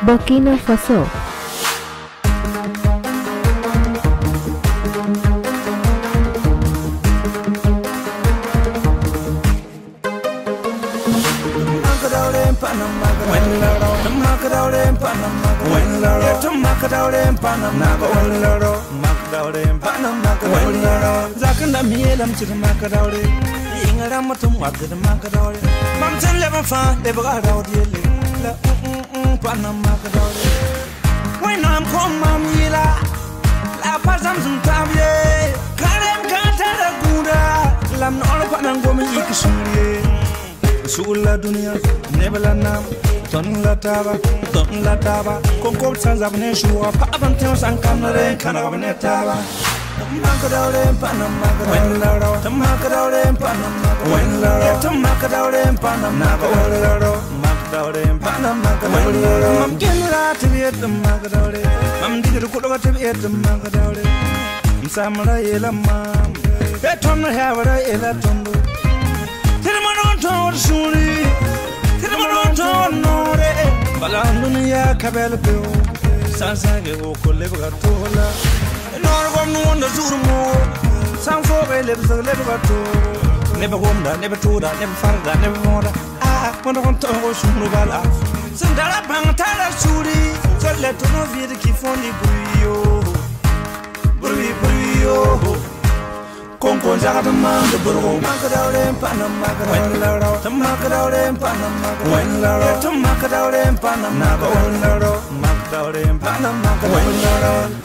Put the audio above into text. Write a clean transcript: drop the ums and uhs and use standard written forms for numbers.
Burkina Faso. Zakanda mielam to the Macadore, Ingamatum what the Macadore, Mountain Level Fan, they got out here. Panamacadore. When I'm come, Mamila, La Pasam Tavie, Karem Cantara Gunda, Lam Nora Panangom Ikisuri, Sula Dunia, Nebelanam, Don La Taba, Concord Sons of Neshua, Papantos and Canare, Canavanetava. Macadore, Panama, when Laro, the Macadore, Panama, when Laro, the Macadore, Panama, Macadore, Panama, when Laro, I'm getting out to be at the Macadore, I'm digging to put to be at the Macadore, Samara Ella Mam, Beton Havara Ella Tondo, Timanon Suri, Timanon Nore, Balandunia Cabello, Sansago, Colebatola. No one does some folk lives a little never wonder, never told her, never found that, never more. I want to go soon. Sandara Bangtara Suri, so let to know via the Kifoni Brio. Conco Jagaman, the Buru, Macadore and Panama, when Laro, the Macadore and Panama, when Laro, to Macadore and Panama, when Laro, Macadore and Panama, when Laro.